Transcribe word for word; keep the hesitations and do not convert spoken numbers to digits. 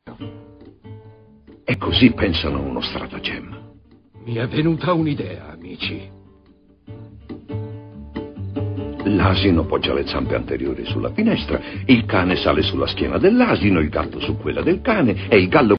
E così pensano a uno stratagemma. Mi è venuta un'idea, amici. L'asino poggia le zampe anteriori sulla finestra, il cane sale sulla schiena dell'asino, il gatto su quella del cane e il gallo